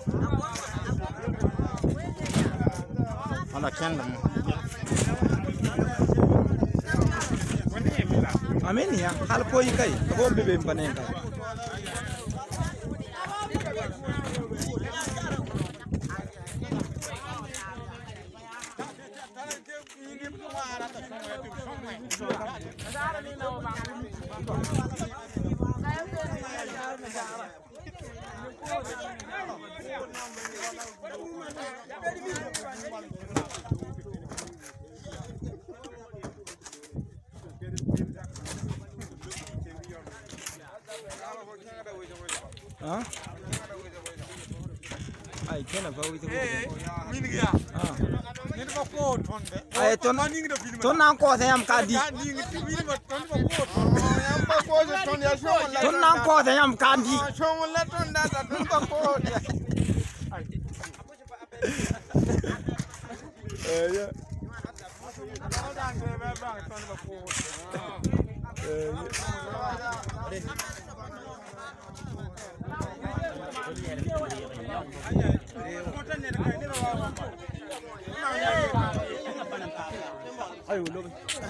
Ala kenda. Amin ya, hal ko yi kai, ko bebe mpanen kai. Hah? Ay kena ba wito. Mingiya. Ni ko ko tonde. Ay ton nan ko sayam ka di. Ton nan ko sayam ka di. Ayo lo.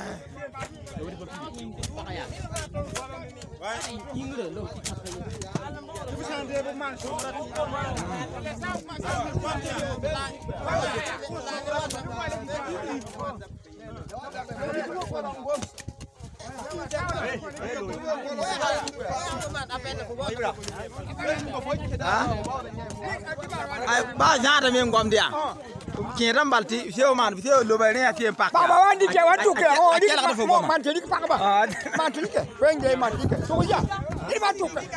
Ay ba nyata men gom dia. Kira balti fio man fio lo ba ne atie pak. Ba wandi ke watu ke o di man ke di pak ba. Man ke ke wenge man ke. So ya. Ni ba tu ke.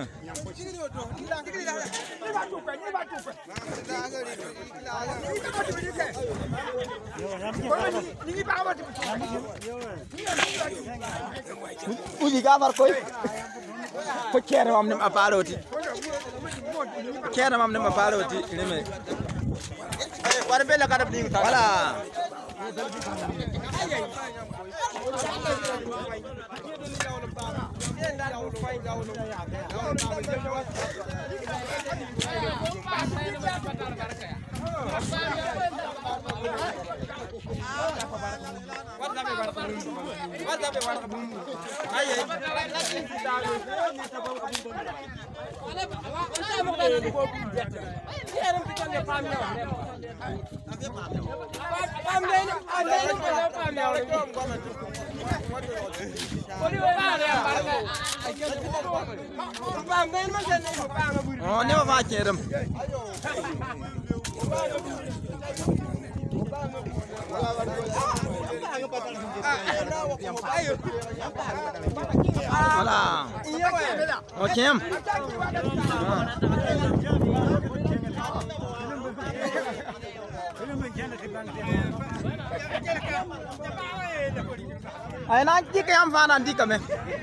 Uji gabar koy. Ko kere mam nem apaloti. Kere mam nem apaloti ni me. Wala bela kada bling ta. Wala. Oh, ne va keram. Voilà. Ok. Ay na ki kayam fana ndi kame.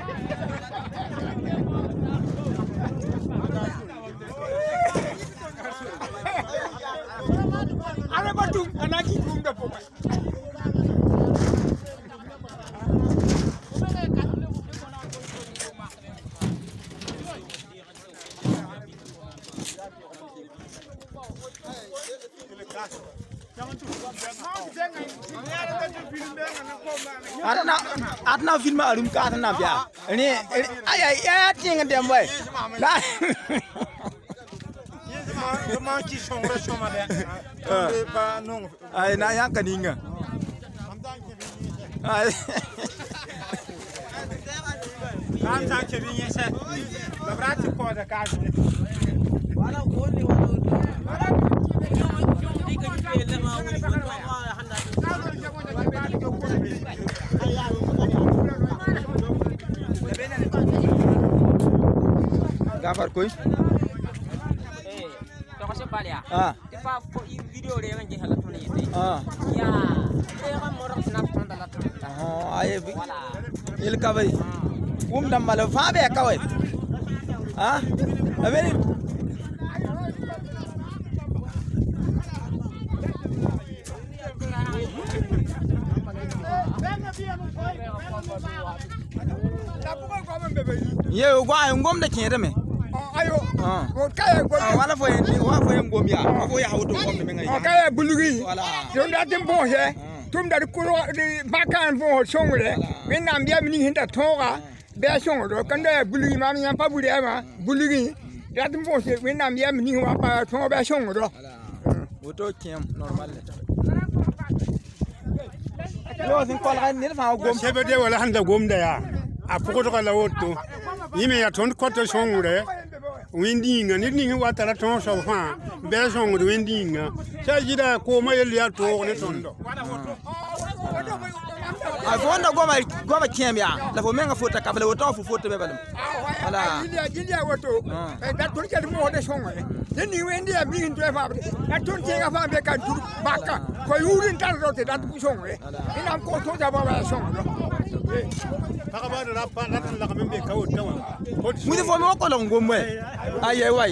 Ana batu anaki kumda poka. Atna film alum ka atna bia. Ni ay ay ting dem boy. Ma ki songra shoma de. Ba non. Ay na yang kaninga. Ay. Kam ta ke bin yese. Da brati ko da ka. Wala woni wala. Gafar koy. To ko se balia. Ifa ko video re ngi hala to ni yete. Ya. Te ga mo rak na to dala to. Ay il kawai. Dam mala fa be kawai. Abeni ye gwa ngom da kire me. Ayo. Ko kaya ko. Wala fo ngom ya ko ya hawto ngom me ngai okay bulugi don da tim bon he tum da ko de bakan bon songre men nam biya mini hinta tonga be songro kan da bulugi mam yan pa budi ama bulugi da tim bon he men nam biya mini wa pa tonga be songro woto kem normal yo sin ko la ni fa gom sebe de wala handa gom da ya a pokoto kala woto yime ya ton ko to songre windinga ni wa tara ton so fa be songre windinga sa jida ko ma yel ya to ne tondo a fonda goma kem ya la fo menga fota kabla woto fo fota be balam ala gilia woto da ton ke mo de songre ni wendi ya bi to fa da ton ke ga fa be ka dur baka ko yurin tan rote da ku songre ina ko to da ba songre taka ba da pa na la kamen be kawo tawa mu de fo mo ko lo ngomwe aye wai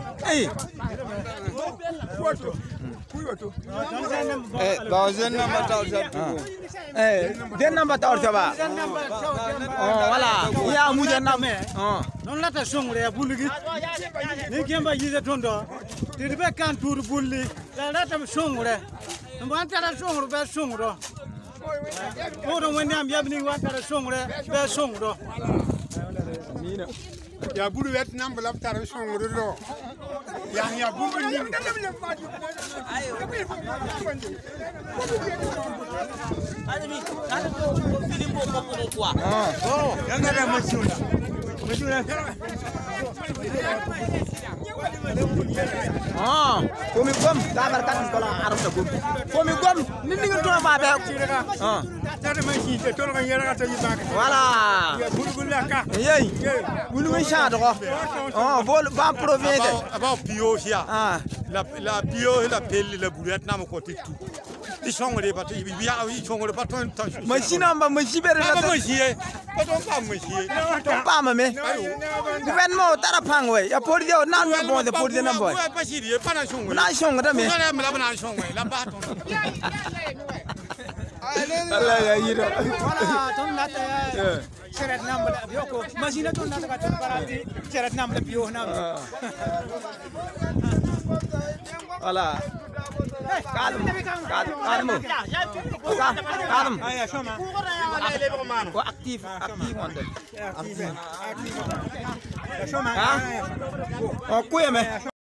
woto woto ba zen number ta den number ta ba wala ya mu den number non la ta songre ya bulugi ni kemba yize tondo dirbe kan tur bulli la ta songre mban ta songre be songro odo woni am yabni wa ta songre be songro ya bulu wet number la ta songre do ya bulu ni Adami, kana ko film bo ko kwa. yanga da machuna komi gom dabar kan ko la arab ta gom komi gom ni ngi to fa be tata ma ci te to ko yera ta yi bak voilà ya bulu la ka yey bulu ngi cha do vol ba province aba pio sia la pio la pelle la boulet na ko titu ti songre ba ti biya wi songre ba ton machine amba machine bere na ba machine ba don pa machine to pa ma me gouvernement tara pang we ya podi o nan we bon de podi na boy ba siri pa na songre na songre me na me la ba na songre la ba ton Allah ya yiro wala ton la ta seret nambe yoko machine ton na ta parati seret nambe bio nambe voilà calme ko actif on den